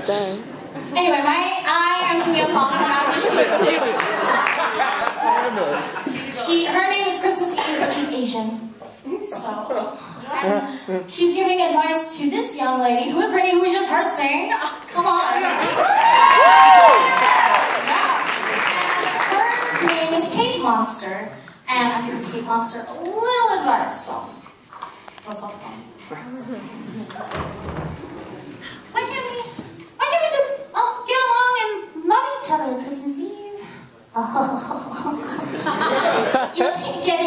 Anyway, I am singing a song about her name is Christmas Eve, but she's Asian. So, she's giving advice to this young lady who is Brittany, who we just heard sing. Oh, come on. Her name is Cake Monster, and I'm giving Cake Monster a little advice, so what's up, fun? Why can't we just get along and love each other Christmas Eve? Oh. You get